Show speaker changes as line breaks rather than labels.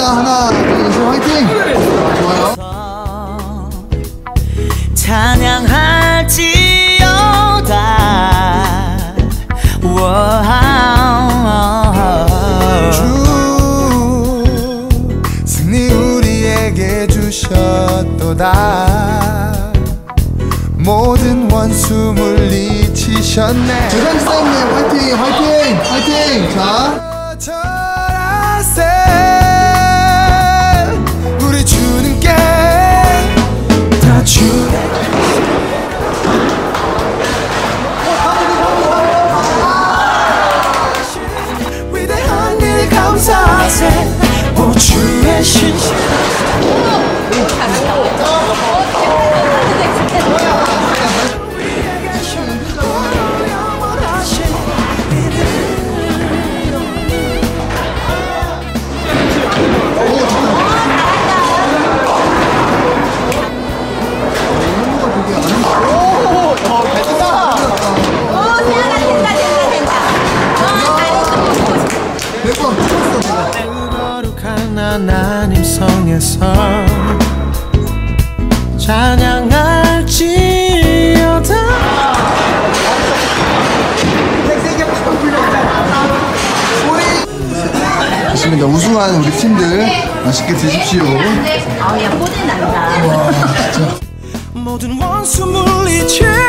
자, 하나, 둘, 셋, 화이팅! 좋아요.
찬양할지어다.
주 승리 우리에게 주셨도다. 모든 원수 물리치셨네.
재단 싸움네. 화이팅! 화이팅! 화이팅! 자,
우리 주님께 다 주네. 위대한 일 감사하세. 오 주의 신실. 거룩한 하나님 성에서 찬양할지어다.
좋습니다. 우승한 우리 팀들 맛있게 드십시오.
아우야, 포대 난다.
와, 진짜.
모든 원수 물리치